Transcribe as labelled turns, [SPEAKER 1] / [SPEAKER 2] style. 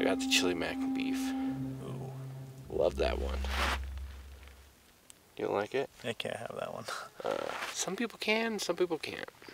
[SPEAKER 1] got the chili mac and beef.
[SPEAKER 2] Ooh.
[SPEAKER 1] Love that one. You don't like it?
[SPEAKER 2] I can't have that one.
[SPEAKER 1] Some people can, some people can't.